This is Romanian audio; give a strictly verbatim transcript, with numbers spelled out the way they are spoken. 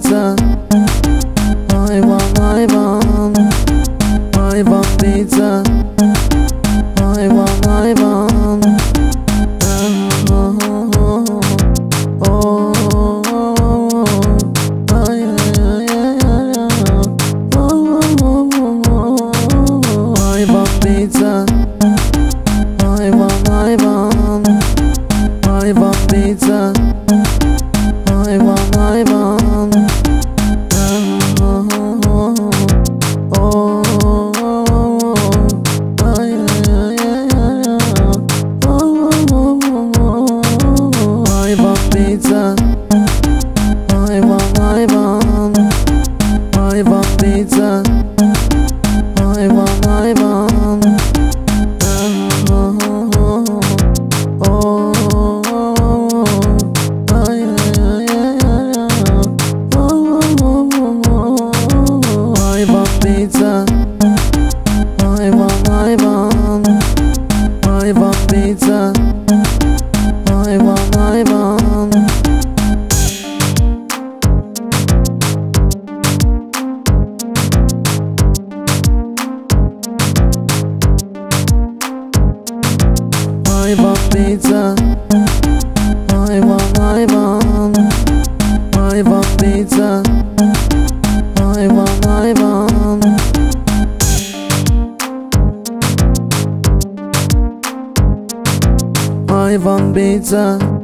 pizza. Iwan, Iwan, Iwan pizza. Iwan, Iwan. Oh, oh, oh, oh, oh, ay, ay, ay, ay, oh, oh, oh, oh. Iwan pizza. Iwan, Iwan, Iwan pizza. Iwan, Iwan. Oh, oh, oh, oh, oh, ay, ay, ay, ay, oh, oh, oh, oh. Iwan pizza. Iwan, Iwan, Iwan pizza. Iwan, Iwan. Oh, oh, oh, oh, ay, ay, ay, ay, oh, oh, oh, oh. Iwan pizza. Iwan, Iwan, Iwan pizza. Iwan, Iwan. Iwan pizza. Iwan, Iwan, Iwan pizza. Iwan, Iwan. Iwan pizza.